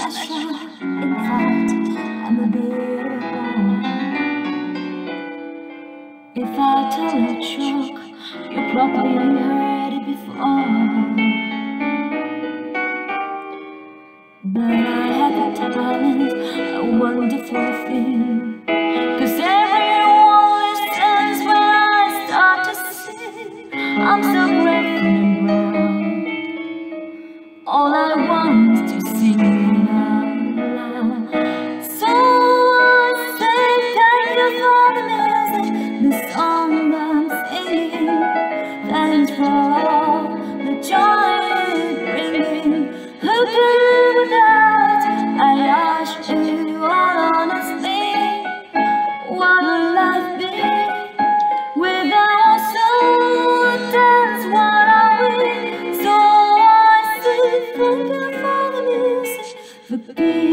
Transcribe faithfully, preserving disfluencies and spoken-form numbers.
special. In fact, I'm a bit of a bore. If I tell a joke, you probably heard it before. But I have a talent, a wonderful thing. Cause everyone listens when I start to sing. I'm so grateful and proud. All I want is to sing it out loud. So I say thank you for the music, the song I'm singing. Thanks for all the joy it's bringing. Who could live without? I ask you all honestly, what would life be without soul? That's what I will. So I say thank you for the music, for